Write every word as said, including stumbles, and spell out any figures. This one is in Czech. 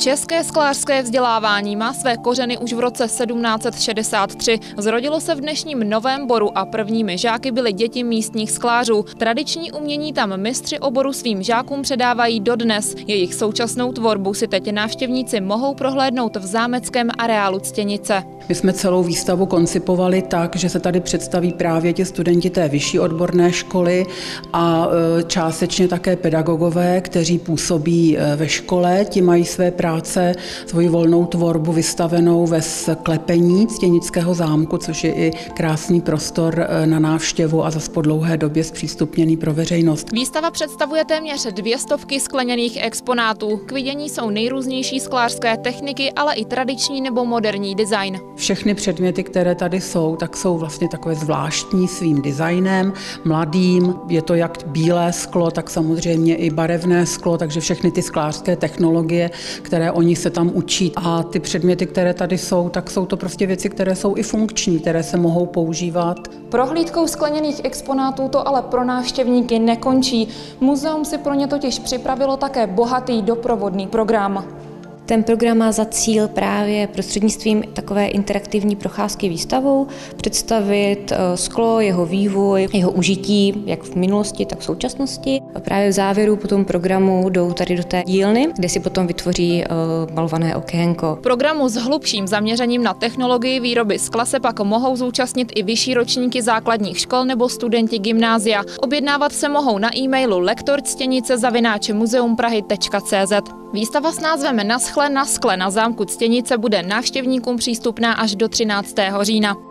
České sklářské vzdělávání má své kořeny už v roce sedmnáct set šedesát tři. Zrodilo se v dnešním Novém Boru a prvními žáky byly děti místních sklářů. Tradiční umění tam mistři oboru svým žákům předávají dodnes. Jejich současnou tvorbu si teď návštěvníci mohou prohlédnout v zámeckém areálu Ctěnice. My jsme celou výstavu koncipovali tak, že se tady představí právě ti studenti té vyšší odborné školy a částečně také pedagogové, kteří působí ve škole. Ti mají své práce, svoji volnou tvorbu vystavenou ve sklepení Ctěnického zámku, což je i krásný prostor na návštěvu a zas po dlouhé době zpřístupněný pro veřejnost. Výstava představuje téměř dvě stovky skleněných exponátů. K vidění jsou nejrůznější sklářské techniky, ale i tradiční nebo moderní design. Všechny předměty, které tady jsou, tak jsou vlastně takové zvláštní svým designem, mladým. Je to jak bílé sklo, tak samozřejmě i barevné sklo, takže všechny ty sklářské technologie, které oni se tam učí. A ty předměty, které tady jsou, tak jsou to prostě věci, které jsou i funkční, které se mohou používat. Prohlídkou skleněných exponátů to ale pro návštěvníky nekončí. Muzeum si pro ně totiž připravilo také bohatý doprovodný program. Ten program má za cíl právě prostřednictvím takové interaktivní procházky výstavou představit sklo, jeho vývoj, jeho užití, jak v minulosti, tak v současnosti. A právě v závěru po tom programu jdou tady do té dílny, kde si potom vytvoří malované okénko. Programu s hlubším zaměřením na technologii výroby skla se pak mohou zúčastnit i vyšší ročníky základních škol nebo studenti gymnázia. Objednávat se mohou na e-mailu lektor ctěnice zavináč muzeumprahy tečka cé zet. Výstava s názvem Naschle na skle na zámku Ctěnice bude návštěvníkům přístupná až do třináctého října.